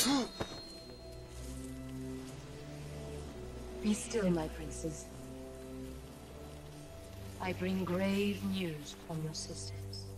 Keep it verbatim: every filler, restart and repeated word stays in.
Be still, my princes. I bring grave news from your sisters.